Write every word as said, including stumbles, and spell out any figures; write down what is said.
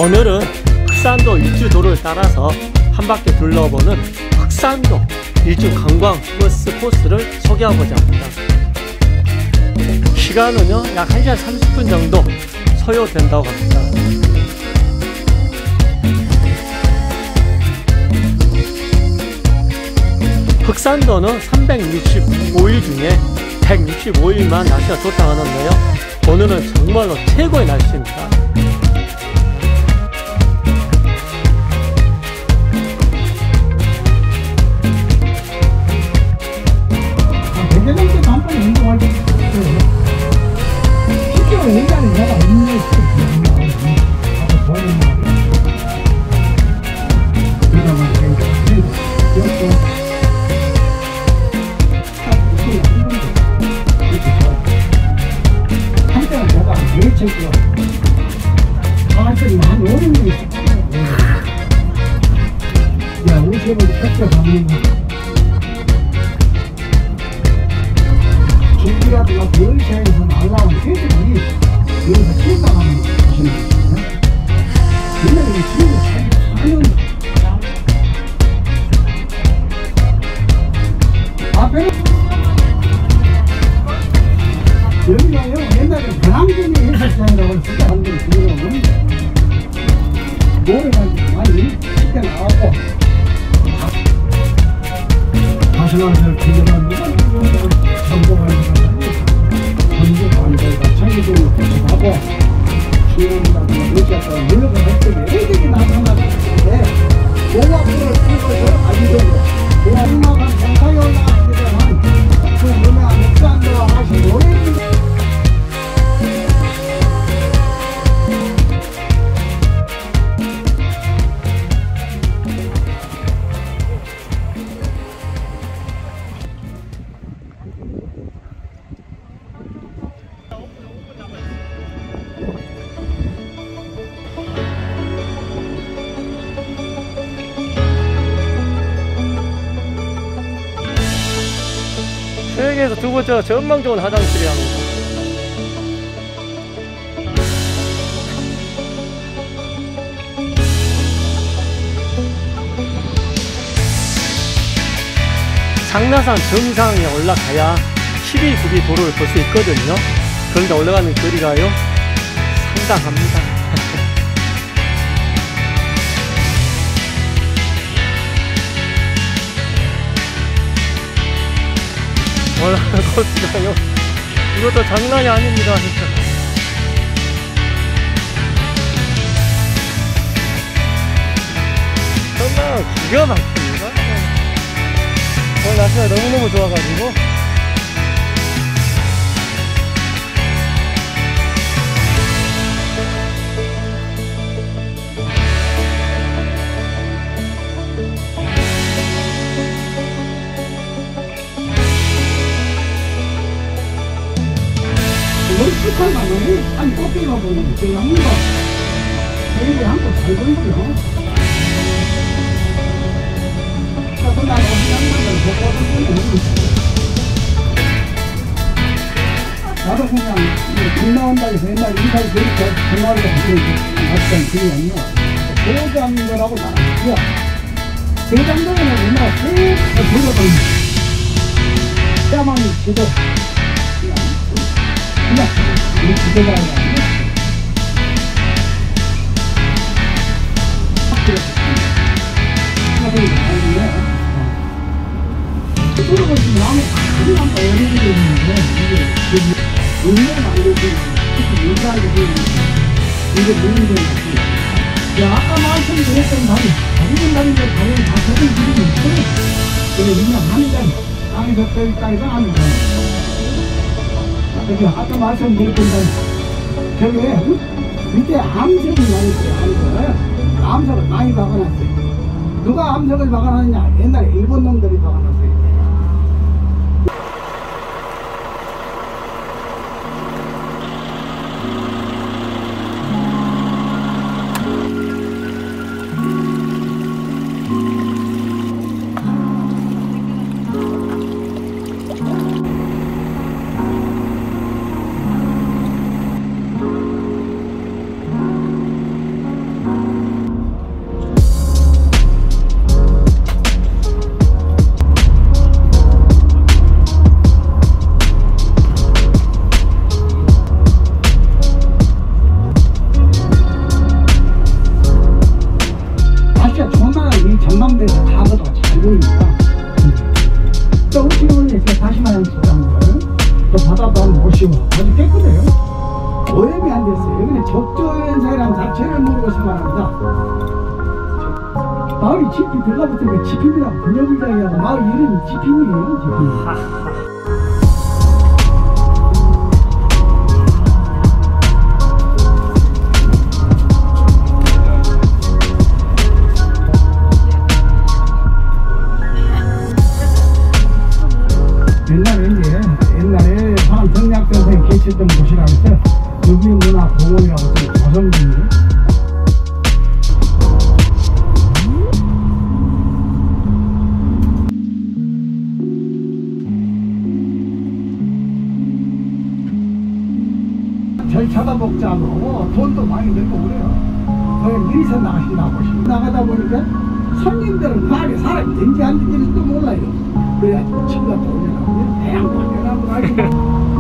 오늘은 흑산도 일주도를 따라서 한 바퀴 둘러보는 흑산도 일주 관광 버스 코스를 소개하고자 합니다. 시간은요 약 한 시간 삼십 분 정도 소요된다고 합니다. 흑산도는 삼백육십오 일 중에 백육십오 일만 날씨가 좋다고 하는데요, 오늘은 정말로 최고의 날씨입니다. 중기라도 막 열차에서 날라온 새들이 여기서 실감하는 것이거든요. 옛날에 지금 사는 앞에는 여기가요 옛날에 배낭진이 해수장이라고 시작한 게 그거는 노래가 많이 쉽게 나왔고 다시나서 기념한 정보관리가 전주관리가 창의적으로 하고 주인이라든가 여기다가 물러가 했더니 애들이 나타났는데 공화국을 풀어서 아니죠. 공화국만 정상에 올라가게 되면 그 유명한 흑산도와 하신 노래를 세계에서 두 번째가 전망 좋은 화장실이랍니다. 장나산 정상에 올라가야 십이 구비 도로를 볼 수 있거든요. 그런데 올라가는 거리가요 상당합니다. 올라가는 코스가요 이것도 장난이 아닙니다. 진짜 정말 기가 막힙니다. 오늘 날씨가 너무너무 좋아가지고 멀찍한 가면은 한 꽃게가 보이는 그 양가 애들이 한국 잘 보이고요. 그래서 나도 양가를 보고 나도 그냥 길 나온다 해서 옛날 인사를 드리고 전화를 했던 그게 아니야. 도장 거라고 나는 거야. 대장동에는 옛날에 쭉 돌아다니는 뺨만 지도 그냥 우리 기대가 아니라 그러고 지금 나무 그냥 어린이 있는데 이게 은행 만들고 특히 인사하게 되는 이게 문제인 거지. 야 아까 말씀드렸던 다리 다리는 다리인데 다리는 다 서든 길이 있어요. 그래 그냥 한 다리 땅에서 저기까지가 하는 거야. 저기 아까 말씀드렸던 저기 밑에 암석이 많이 있어요. 암석을 많이 박아놨어요. 누가 암석을 박아놨냐? 옛날에 일본 놈들이 박아놨어요. 또 음식을 제가 다시마 소장을 또 바다도 한번 모시고 아주 깨끗해요. 오염이 안 됐어요. 여기는 적조연사이라는 자체를 모르고서 말합니다. 마을이 지피 들어가부터 지피이라고 분여불장이라고 마을 이름이 지피이에요. 지피. 옛날에 이제 옛날에 사람 정약전선이 계셨던 곳이라고 해서 유비문화공원이라고 좀 조성진이 절 쳐다복자고 돈도 많이 내고 그래요. 그냥 미리서 나가신다고 보시고 나가다 보니까 손님들은 마을에 사람이 된지 안 된지는 또 몰라요. 그래야 친구가 또 오려나 보면 대양만 연합을 하시고